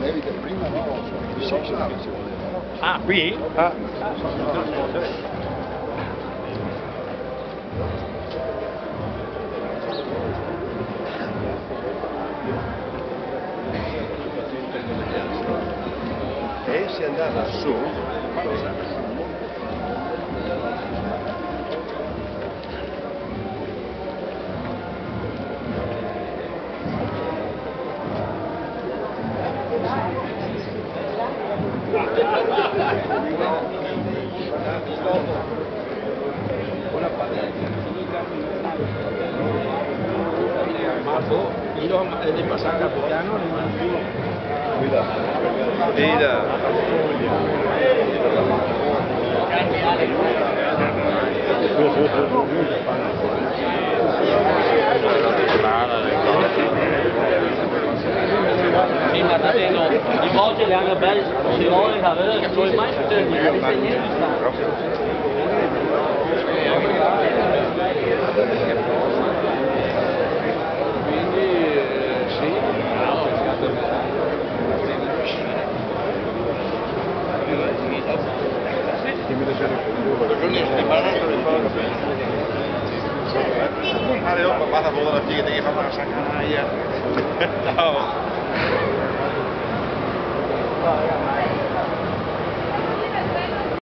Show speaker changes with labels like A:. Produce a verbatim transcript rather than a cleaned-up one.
A: Ah, qui?
B: Ah.
C: E si andava su.
A: Marco, io di passare a Capodanno
C: Guida. Guida.
A: Sì, ma davvero, di volte le hanno belle scivolate, avere che poi mai succede niente.
C: Allez hop, papà, vado alla figa, devi fare una sacanaia. Ciao.